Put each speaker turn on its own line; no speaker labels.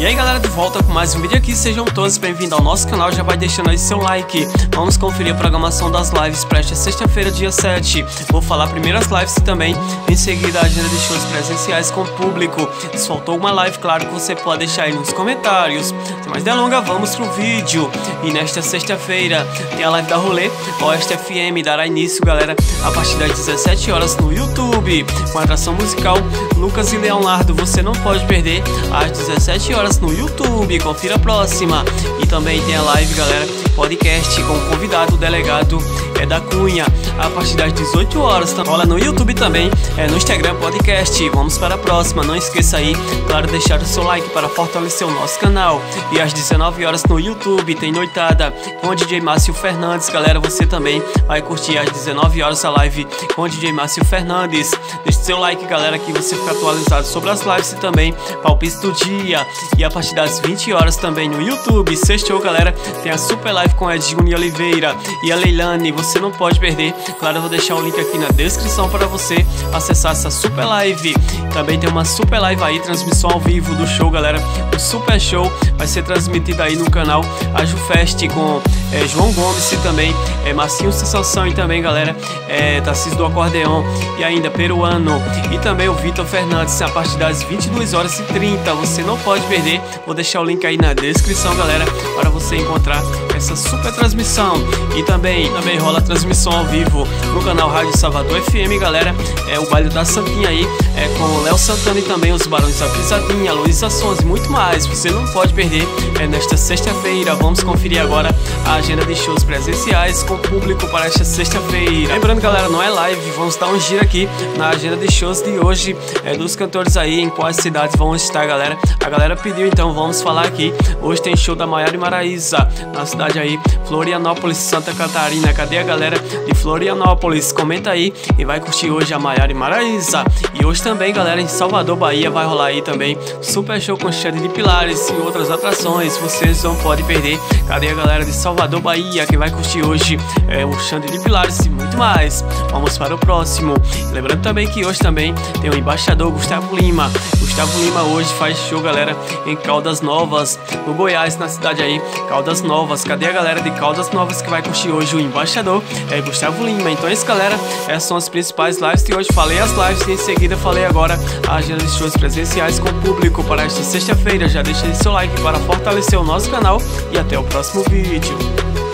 E aí galera, de volta com mais um vídeo aqui, sejam todos bem-vindos ao nosso canal, já vai deixando aí seu like. Vamos conferir a programação das lives para esta sexta-feira, dia 7. Vou falar primeiro as lives e também em seguida a agenda de shows presenciais com o público. Se faltou uma live, claro que você pode deixar aí nos comentários. Sem mais delongas, vamos pro vídeo. E nesta sexta-feira tem a live da Rolê Oeste FM, dará início, galera, a partir das 17 horas no YouTube, com a atração musical Lucas e Leonardo. Você não pode perder às 17 horas no YouTube, confira a próxima. E também tem a live, galera, podcast com o convidado, o delegado da Cunha, a partir das 18 horas. Rola no YouTube também, no Instagram podcast. Vamos para a próxima. Não esqueça aí, claro, deixar o seu like para fortalecer o nosso canal. E às 19 horas no YouTube tem noitada com o DJ Márcio Fernandes, galera. Você também vai curtir às 19 horas a live com o DJ Márcio Fernandes. Deixe seu like, galera, que você fica atualizado sobre as lives e também palpite do dia. E a partir das 20 horas também no YouTube, sextou, galera, tem a super live com a Edjune Oliveira e a Leilane. Você não pode perder. Claro, eu vou deixar o link aqui na descrição para você acessar essa super live. Também tem uma super live aí, transmissão ao vivo do show, galera. O super show vai ser transmitido aí no canal AjuFest com João Gomes e também Marcinho Sensação e também, galera, Tarcísio do Acordeon e ainda Peruano e também o Vitor Fernandes a partir das 22h30. Você não pode perder. Vou deixar o link aí na descrição, galera, para você encontrar essa super transmissão. E também rola a transmissão ao vivo no canal Rádio Salvador FM, galera. O baile da Santinha aí, com o Léo Santana e também os Barões da Pisadinha, Luísa Sons e muito mais. Você não pode perder nesta sexta-feira. Vamos conferir agora a agenda de shows presenciais com público para esta sexta-feira. Lembrando, galera, não é live, vamos dar um giro aqui na agenda de shows de hoje, dos cantores aí, em quais cidades vão estar, galera. A galera pediu, então vamos falar aqui. Hoje tem show da Maiara e Maraísa na cidade aí, Florianópolis, Santa Catarina. Cadê a galera de Florianópolis? Comenta aí e vai curtir hoje a Maiara e Maraísa. E hoje também, galera, em Salvador, Bahia, vai rolar aí também super show com Xande de Pilares e outras atrações. Vocês não podem perder. Cadê a galera de Salvador, Bahia, que vai curtir hoje o Xande de Pilares e muito mais? Vamos para o próximo. Lembrando também que hoje também tem o embaixador Gustavo Lima. Gustavo Lima hoje faz show, galera, em Caldas Novas, no Goiás, na cidade aí, Caldas Novas. Cadê a galera de Caldas Novas que vai curtir hoje o embaixador? Gustavo Lima. Então isso, galera, essas são as principais lives de hoje. Falei as lives e em seguida falei agora a agenda de shows presenciais com o público para esta sexta-feira. Já deixa seu like para fortalecer o nosso canal e até o próximo vídeo.